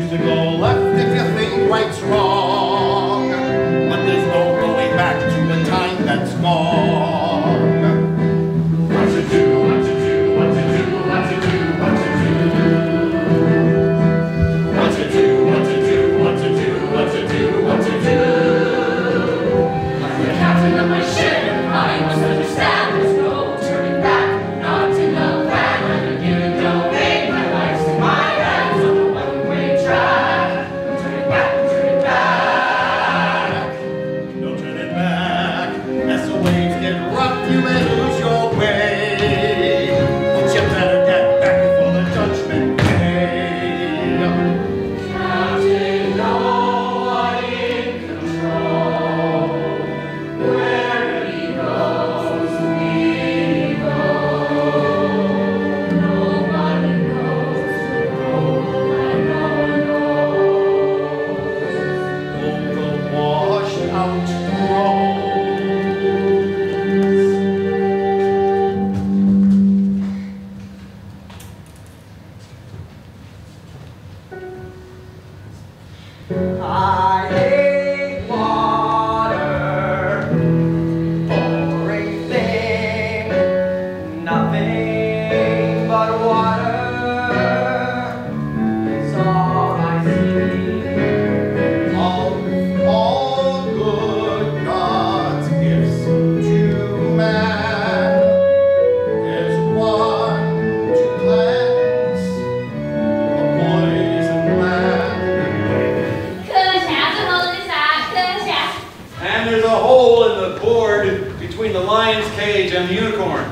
to go left if you think right's wrong, but there's no going back to a time that's gone. What to do, what to do, what to do, what to do, what to do. What to do, what to do, what to do, what to do, what to do. I'm the captain of my ship, I must understand there's no turning back, not to look back, I'm a new domain, my life's in my hands on a one-way track. Turn it back, No turning back. As the waves get rough, you may lose your way, but you better get back before the judgment day. Captain, no one in control. Where he goes, we go. Nobody knows the road like no one knows. Over washed out roads. I hate water for a thing, nothing but water is all I see. All good God's gifts to man. There's one to cleanse a poison land. 科霞最后的啥？科霞。 And there's a hole in the board between the lion's cage and the unicorn.